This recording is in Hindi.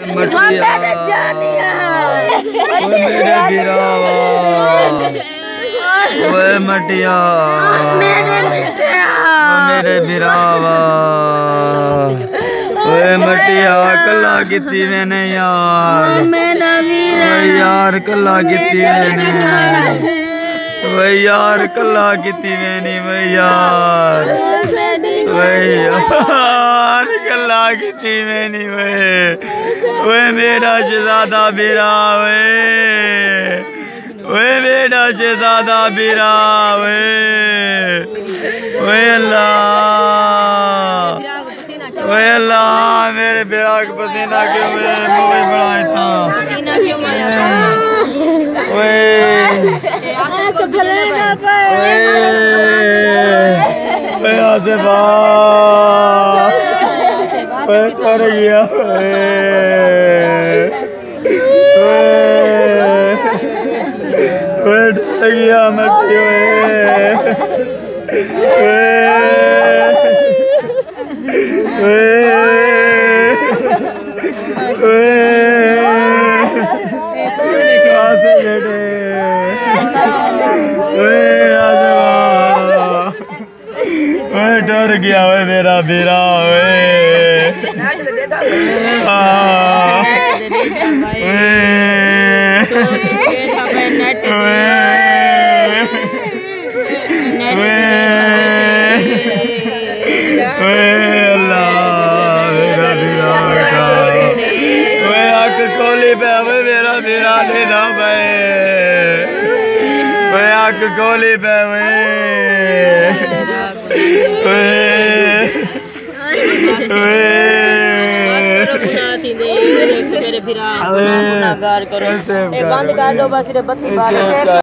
मटिया मेरे बिरावा ओए मटिया मेरे बिरावा ओए मटिया कला किती मैंने यार कला किती मैंने यार कला किती मैंने यार कला किती मैंने वे मेरा शहजादा बिरा वे मेरा शहजादा बिरा वे अल्लाह मेरे बिरा का पसीना क्यों मुँह बढ़ाए था कर गया डर गया मट्टी डर गया वे मेरा बेरा खोली पे मेरा बेरा ले ना आँख खोली पे बंद कर दो बस बत्ती